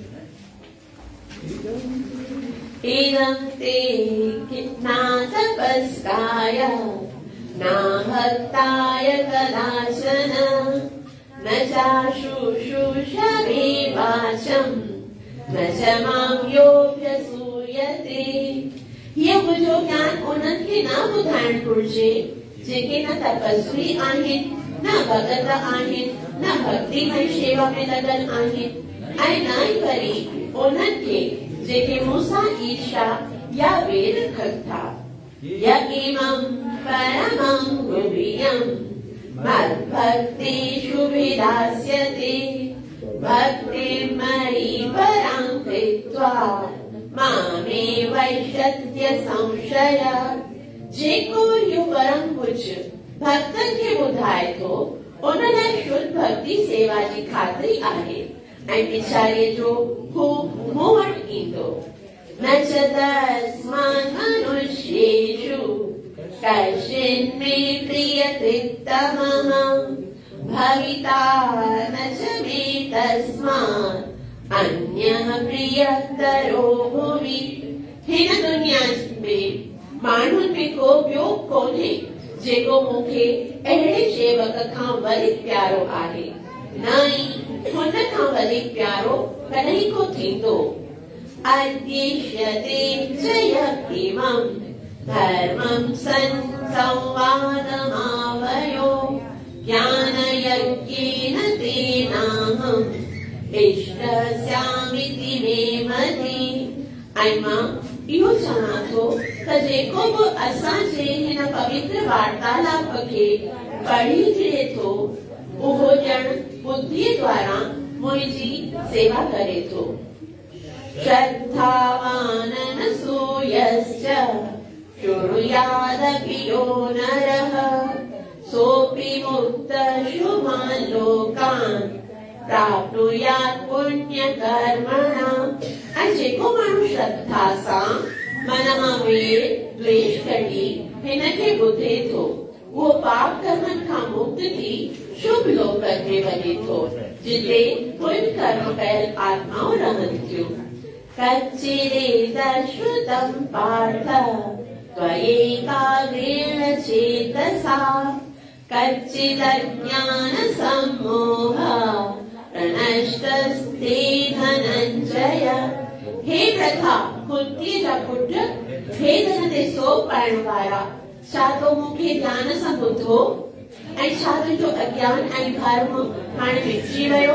इदं ते न तपस्काय न भक्ताय कदाचन न चाशुश्रूषवे वाचं न च मां योऽभ्यसूयते। हीअ मुंहिंजो ज्ञान उन्हनि खे न ॿुधाइण घुर्जे जेके न तपस्वी आहिनि, न भगत आहिनि, न भक्तिमय शेवा में लॻल आहिनि, ऐं न ई वरी उन्हनि खे जेके मूंसां ईर्ष्या या वेर रखनि था। यकीमं परमं गुह्यं मद्भक्तेषु विधास्यते भक्तिर्मयि परां कृत्वा मामेवैष्यत्य संशय। जेको इहो परम कुछ भक्तनि खे ॿुधाए थो उन लाइ शुद्ध भक्ति सेवा जी ख़ातिरी आहे ऐं विचारे जो हू मूं वटि ईंदो। न च तस्मान् मनुष्येषु कश्चिन्मे प्रियकृत्तमः भविता न च मे तस्मात् अन्यः प्रियतरो भुवि। हिन दुनिया में माण्हुनि में को ॿियो कोन्हे जेको मूंखे अहिड़े सेवक खां वधीक प्यारो आहे, न ई हुन खां वधीक प्यारो कॾहिं को थींदो। अद्येष्यते च यत्किमं धर्मं सन् संवादमावयो ज्ञानयज्ञेन तेनाहम् इष्टस्यामिति मे मति। ऐं मां इहो चवां थो त जेको बि असांजे हिन पवित्र वार्तालाप खे पढ़ी ॾिए थो उहो ॼण बुद्धीअ द्वारा मुंहिंजी सेवा करे थो। श्रद्धावान् अनसूयश्च शृणुयादपि यो नरः सोऽपि मुक्तः शुभान् लोकान् प्राप्नुयात् पुण्यकर्मणाम्। ऐं जेको माण्हू श्रद्धा सां मन मां वेर द्वेष कढी हिन खे ॿुधे थो उहो पाप कर्मनि खां मुक्त थी शुभ लोकनि में वञे थो जिते पुण्य कर्म कयल आत्माऊं रहनि थियूं। कच्चिदेतश्रुतं पार्थ त्वयैकाग्रेण चेतसा कच्चिदज्ञानसम्मोहः प्रणष्टस्ते धनञ्जय। हे प्रथा कुंतीअ जा पुट, हे धन ते सोभ पाइण वारा, छा तो मूंखे ध्यान सां ॿुधो ऐं छा तुंहिंजो अज्ञान ऐं धर्म हाणे मिटिजी वियो।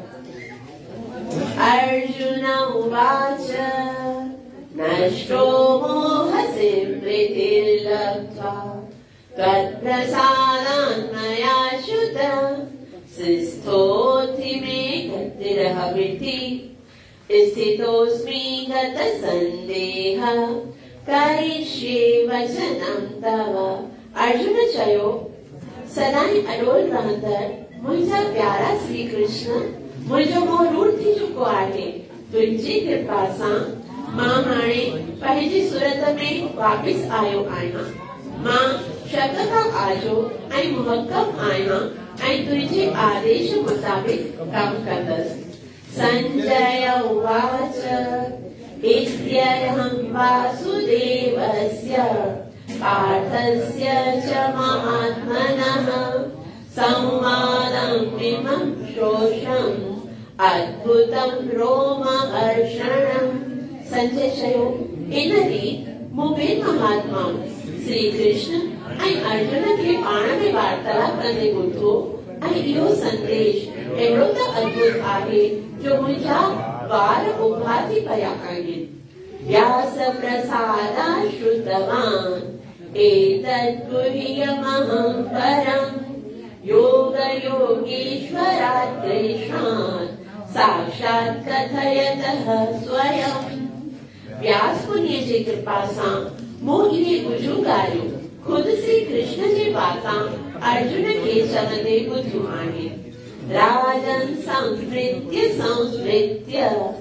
अर्जुन उवाच नष्टो मोहस्य प्रीतिर्लब्ध्वा त्वत्प्रसादान् मया श्रुतं सिस्थोऽस्ति मे गतिर्हविति स्थितोऽस्मि गतसन्देहः करिष्ये वचनं तव। अर्जुन चयो सदाईं अडोल रहंदड़ मुंहिंजा प्यारा श्री कृष्ण, मुंहिंजो मोह दूर थी चुको आहे। तुंहिंजी कृपा सां मां हाणे पंहिंजी सूरत में वापस आयो आहियां। मां शक खां आजो ऐं मुहकम आहियां ऐं तुंहिंजे आदेश मुताबिक कम कंदसि। संजय उवाच इत्यहं वासुदेवस्य पार्थस्य च महात्मनः संवादम् इमं श्रोष्यम् अद्भुतं रोमहर्षणम्। संजय चयो इन रीत मूं ॿिनि महात्माउनि श्री कृष्ण ऐं अर्जुन खे पाण में वार्तालाप कंदे ॿुधो ऐं इहो संदेश अहिड़ो त अद्भुत आहे जो मुंहिंजा वार उभा थी पिया आहिनि। व्यास प्रसादात् श्रुतवान् एतत् गुह्यमहं परम् योग योगेश्वरात् कृष्णात् साक्षात् कथयतः स्वयं। व्यास मुनिअ जी कृपा सां मूं इहे गुजूं ॻाल्हियूं खुद श्री कृष्ण जी बातां अर्जुन खे चवंदे ॿुधियूं आहिनि। राजन् संस्मृत्य संस्मृत्य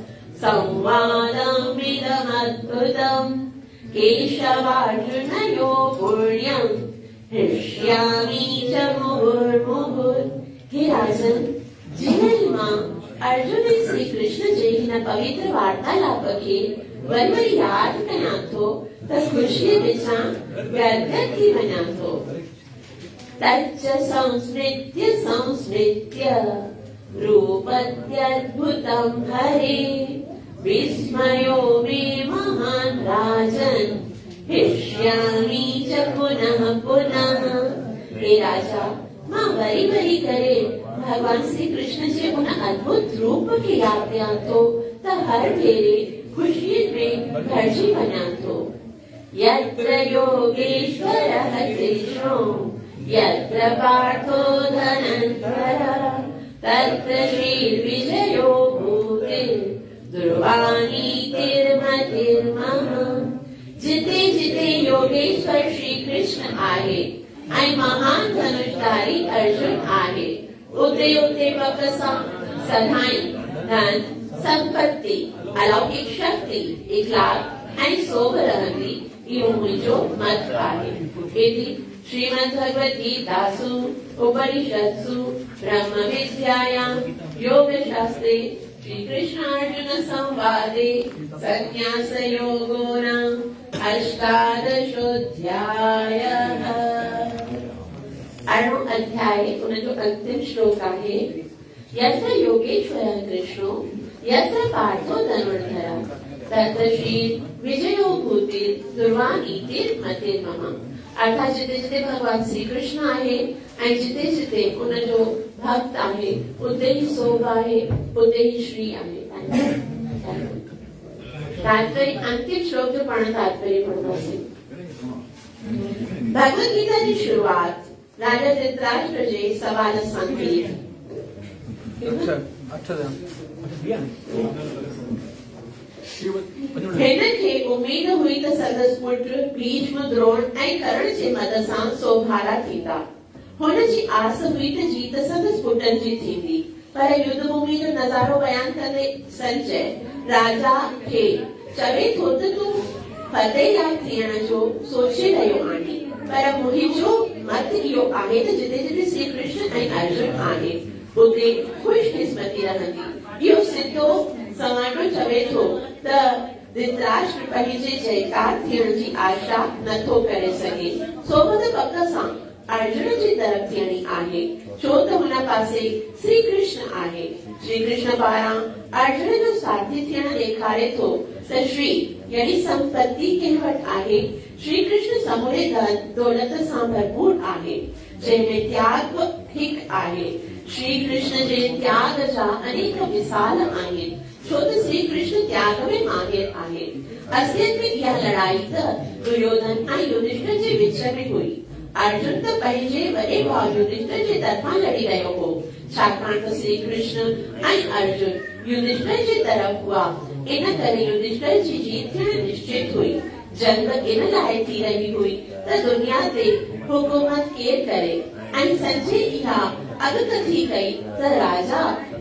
संवादमिदमद्भुतम् केशवार्जुनयो पुण्यम् हृष्यामि च मुहुर्मुहुः। हे राजन, जिन्हनि मां अर्जुन श्री कृष्ण जे हिन पवित्र वार्तालाप खे वरी वरी यादि कयां थो त ख़ुशीअ ॾिसां गदगद थी वञां थो। तच्च संस्मृत्य संस्मृत्य रूपत्यद्भुतं हरे विस्मयो मे महान् राजन् हृष्यामि च पुनः पुनः। हे राजा, मां वरी वरी करे भगवान श्री कृष्ण जे उन अद्भुत रूप खे याद कयां थो त हर भेरे खुशी में भरिजी वञां थो। यत्र योगेश्वरः कृष्णो यत्र पार्थो धनंजयः तत्र श्रीर्विजयो भूतिर् दुर्वानीतिर्मतिर्मम। जिते जिते योगेश्वर श्री कृष्ण आहे ऐं महान धनुषधारी अर्जुन आहे, उते उते बकसा सदाई धन संपत्ति अलौकिक शक्ति इखलाक ऐं सोभ रहंदी, इहो मुंहिंजो मत आहे। इति श्रीमद् भगवद गीतासु उपनिषत्सु ब्रह्म विद्यायां योग शास्त्रे श्री कृष्ण अर्जुन संवादे संन्यास योगो नाम अष्टादशोऽध्यायः। अणु अध्याय उनजो अंतिम श्लोक आहे। यत्र योगेश्वरः कृष्णो यत्र पार्थो धनुर्धरः तत्र श्री विजयो भूतिर् दुर्वानीतिर्मतिर्मम। अर्थात जिते जिते भगवान श्री कृष्ण आहे ऐं जिते जिते उनजो भक्त आहे उते ही सोभ आहे, उते ही श्री आहे। तात्पर्य अंतिम श्लोक जो पण तात्पर्य पढ़ंदासीं। भगवद गीता की शुरुआत राजा धृतराष्ट्र जे सवाल सां थी। हिनखे उम्मीद हुई त संदसि पुट भीष्म द्रोण ऐं कर्ण जे मदद सां सोभारा थींदा। हुनजी आस हुई त जीत संदसि पुटनि जी थींदी, पर युद्ध भूमि जो नज़ारो बयान कंदे संजय राजा खे चवे थो त तूं फतेह याद थियण जो सोचे रहियो आहीं, पर मुंहिंजो मत इहो आहे त जिते जिते श्री कृष्ण ऐं अर्जुन आहे उते ख़ुशकिस्मती रहंदी। इहो सिधो सवांडो चवे थो त धृतराष्ट्र पंहिंजे जयकार थियण जी आशा नथो करे सघे, सोबत पक सां अर्जुन जी तरफ़ थियणी आहे, छो त हुन पासे श्री कृष्ण आहे। श्री कृष्ण पारां अर्जुन जो साथी थियण ॾेखारे थो त श्री यानी संपत्ति कंहिं वटि आहे। श्री कृष्ण समूरे धन दौलत सां भरपूर आहे, जंहिंमें त्याग हिकु आहे। श्री कृष्ण जे त्याग जा अनेक मिसाल आहिनि, छो त श्री कृष्ण त्याग में माहिर आहे। असलियत में इहा लड़ाई त दुर्योधन ऐं युधिष्ठिर जे विच में हुई। अर्जुन त पंहिंजे वॾे भाउ युधिष्ठिर जे तरफ़ां लड़ी रहियो हो, छाकाणि त श्री कृष्ण ऐं अर्जुन युधिष्ठिर जे तरफ़ हुआ। इन करे युधिष्ठिर जी जीत थियण निश्चित हुई। जंग इन लाइ थी रही हुई त दुनिया ते हुकूमत केरु करे, ऐं संजय इहा अॻकथी कई त राजा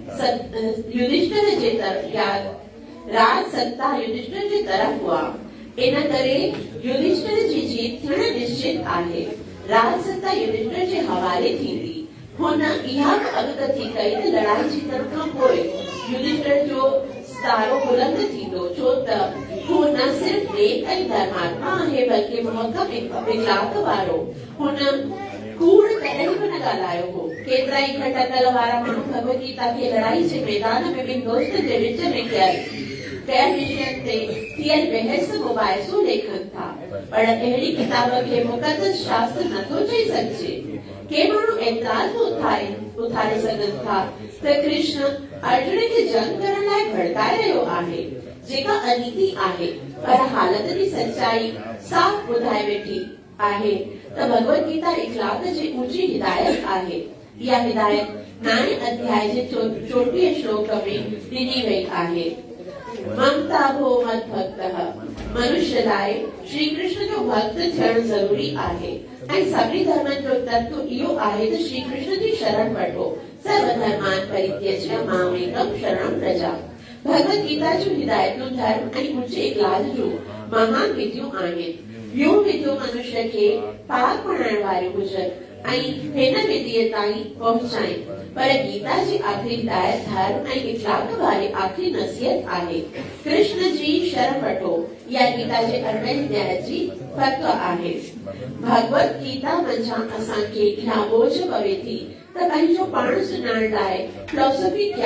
युधिष्ठिर जे तरफ़ याद राज सत्ता युधिष्ठिर जे तरफ़ हुआ। इन करे युधिष्ठिर जी जीत थियण निश्चित आहे। राज सत्ता युधिष्ठिर जे हवाले थींदी। हुन इहा अॻकथी कई त लड़ाई जीतण खां पोइ युधिष्ठिर जो सितारो बुलंद थींदो, छो त हू न सिर्फ़ नेक ऐं धर्मात्मा आहे बल्कि मुहकम इखलाक वारो। हुन कूड़ कॾहिं बि न ॻाल्हायो हो। केतिरा ई खटकल वारा माण्हू भगवद गीता खे लड़ाई जे मैदान में ॿिनि दोस्तनि जे विच में कयल कंहिं विषयनि ते थियल बहस मुबाहिसो लेखनि था, पर अहिड़ी किताब खे मुक़दस शास्त्र नथो चई सघिजे। के माण्हू एतिराज़ उथारे उथारे सघनि था त कृष्ण अर्जुन खे जंग करण लाइ भड़काए रहियो आहे, जेका अनीति आहे, पर हालत जी सच्चाई साफ़ ॿुधाए वेठी आहे त भगवद गीता इखलाक जी ऊंची हिदायत आहे। इहा हिदायत नाए अध्याय जे चोटीह श्लोक में ॾिनी वई आहे। ममता भो मत भक्तः, मनुष्य लाइ श्री कृष्ण जो भक्त थियण ज़रूरी आहे ऐं सभिनी धर्मनि जो तत्व इहो आहे त श्री कृष्ण जी शरण वठो। सर्व धर्मान परित्यज्य मामेकं शरणं व्रज। भगवद गीता जूं हिदायतूं धर्म ऐं ऊंचे इखलाक जूं महान विधियूं आहिनि। ॿियूं विधियूं मनुष्य खे पाक बणाइण वारियूं हुजनि ऐं हिन विधीअ ताईं पहुचाइनि, पर गीता जी आख़िरी हिदायत धर्म ऐं इखलाक वारी आख़िरी नसीहत आहे। कृष्ण जी शरण वठो, इहा गीता जे अरिड़हें अध्याय जी फतवा आहे। भगवद गीता मंझां असांखे इहा बोझ पवे थी त पंहिंजो पाण सुञाणण लाइ फिलोसफी क्लास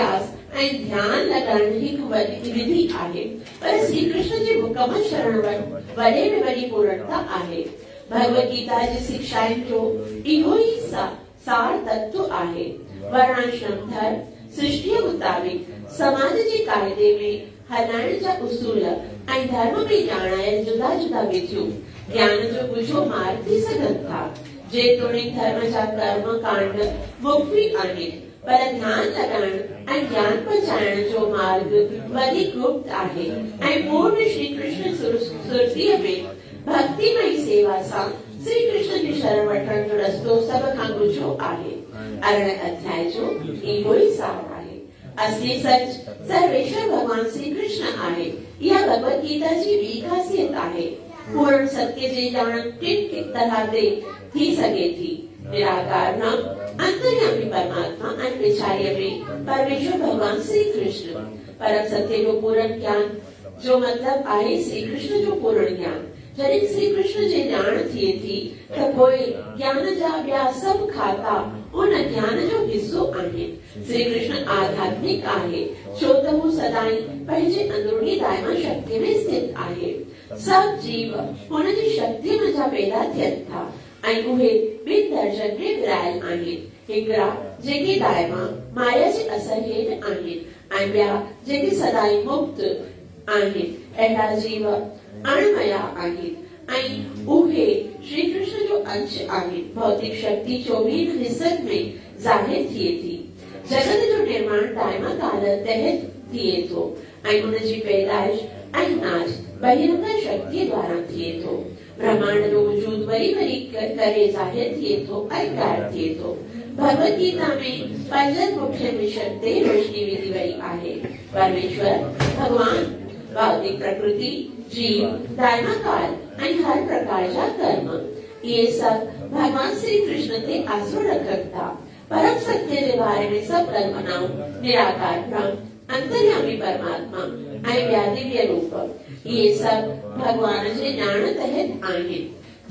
ऐं ध्यान लगाइण हिकु विधि आहे, पर श्री कृष्ण जे हुकम शरण वटि वॾे में वॾी पूर्णता आहे। भगवत गीता जी शिक्षाउनि जो इहो ई सार तत्व आहे। वर्णाश्रम धर्म सृष्टिअ मुताबिक समाज जे काइदे में हलाइण जा उसूल ऐं धर्म में ॼाणायल जुदा जुदा विधियूं ज्ञान जो ॻुझो मार्ग थी सघनि था। जेतोणीकि धर्म जा कर्म कांड मुख्य आहिनि, पर ध्यान लगाइण ऐं ज्ञान पहुचाइण जो मार्ग वधीक गुप्त आहे ऐं पूर्ण श्री कृष्ण सुरतीअ में भक्तिमय सेवा सां श्री कृष्ण जी शरण वठण जो रस्तो सभ खां ॻुझो आहे। अरिड़हं अध्याय जो इहो ई सार आहे। असली सच सर्वेश्वर भगवान श्री कृष्ण आहे। इहा भगवत गीता जी ॿी ख़ासियत आहे। पूर्ण सत्य जी ॼाण टिन तरह ते थी सघे थी। निराकार नाम अंतर्यामी परमात्मा ऐं विचार्य में परमेश्वर भगवान श्री कृष्ण। परम सत्य जो पूर्ण ज्ञान जो मतलब आहे श्री कृष्ण जो पूर्ण ज्ञान। जॾहिं श्री कृष्ण जे ॼाण थिए थी त पोइ ज्ञान जा ॿिया सभु खाता उन ज्ञान जो हिस्सो आहिनि। श्री कृष्ण आध्यात्मिक आहे, छो त हू सदाई पंहिंजे अंदरूनी दायमा शक्ति में स्थित आहे। सभु जीव हुन जी शक्ति में जा पैदा थियनि था ऐं उहे ॿिनि दर्जनि में विरायल आहिनि। हिकिड़ा जेके दायमा माया जे असर हेठि आहिनि ऐं ॿिया जेके सदाई मुक्त आहिनि। अहिड़ा जीव अणमया आहिनि ऐं उहे श्री कृष्ण जो अंश आहिनि। भौतिक शक्ति चोवीह हिस्सनि में ज़ाहिर थिए थी। जगत जो निर्माण दायमा काल तहत थिए थो ऐं उन जी पैदाइश ऐं नाश बहिरंग शक्ति द्वारा थिए थो। ब्रह्मांड जो वजूद वरी वरी करे ज़ाहिर थिए थो ऐं गायब थिए थो। भगवत गीता में पंज मुख्य मिशन ते रोशनी विधी वई आहे। परमेश्वर भगवान, भौतिक प्रकृति, जीव, दायमा काल ऐं हर प्रकार जा कर्म, ये सब भगवान श्री कृष्ण ते आसरो रखनि था। परम सत्य जे बारे में सब कल्पनाऊं निराकार ब्रह्म, अंतर्यामी परमात्मा ऐं ॿिया दिव्य रूप, ये सब भगवान जे ॼाण तहत आहिनि।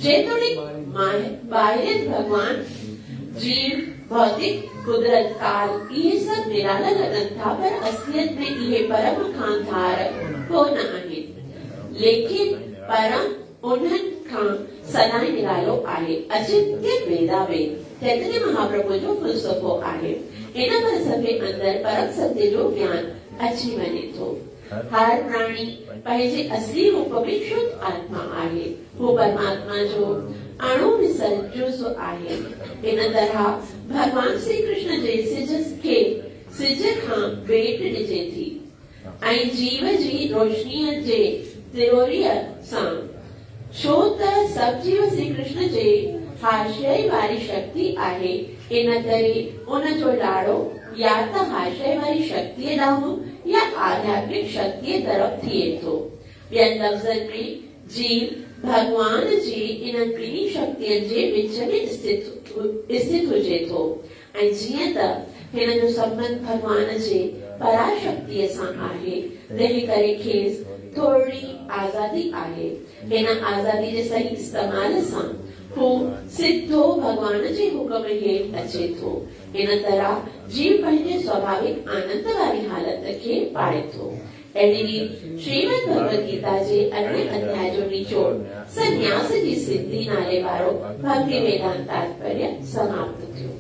जेतोणीकि बाहिरियत भगवान, जीव, भौतिक, कुदरत, काल इहे सब निराला लगन था, पर असलियत में इहे परम खां धार कोन आहिनि। लेकिन परम उन्हनि खां सदाई निरालो आहे। अचिंत्य वेदावेद चैतन्य महाप्रभु जो फ़लसफ़ो आहे। इन फ़लसफ़े अंदर परम सत्य जो ज्ञान अची वञे थो। हर प्राणी पंहिंजे असली रूप में शुद्ध आत्मा आहे। हू परमात्मा जो अणु विसर्ग जुज़्व आहे। इन तरह भगवान श्री कृष्ण जे सिज खे सिज खां भेट ॾिजे थी ऐं जीव जी रोशनीअ जे तिरोरीअ सां, छो त सभु जीव श्री कृष्ण जे हाशिए वारी शक्ति आहे। इन करे उन जो लाड़ो या त हाशिए वारी शक्ति ॾांहुं या आध्यात्मिक शक्ति तरफ़ थिए थो। ॿियनि लफ़्ज़नि में जीव भगवान जी इन ॿिन्ही शक्तियुनि जे विच में स्थित स्थित हुजे थो ऐं जीअं त हिन जो संबंध भगवान जे पराशक्तिअ सां आहे, तंहिं करे खेसि थोरी आज़ादी आहे। हिन आज़ादी जे सही इस्तेमाल सां हू सिधो भगवान जे हुकम हेठि अचे थो। इन तरह जीव पंहिंजे स्वाभाविक आनंद वारी हालत खे पाए थो। अहिड़ी रीति श्रीमद भगवत गीता जे अरिड़हें अध्याय जो निचोड़ संन्यास जी सिद्धि नाले वारो भक्ति वेदांत तात्पर्य समाप्त थियो।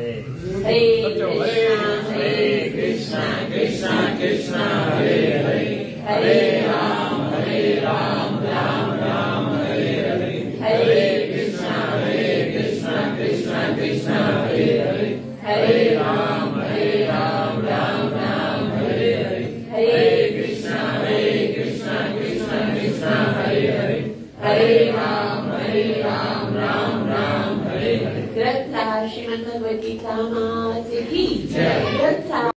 हरे कृष्णा कृष्णा कृष्णा हरे हरे, हरे राम हरे राम राम राम हरे हरे, हरे कृष्णा हरे कृष्णा कृष्णा कृष्णा हरे हरे, हरे राम हरे राम राम राम हरे हरे, हरे कृष्णा हरे कृष्णा कृष्णा कृष्णा हरे हरे, हरे राम हरे राम राम राम हरे हरे। ग्रंथ श्रीमद् भगवत गीता माता की जय। ग्रंथ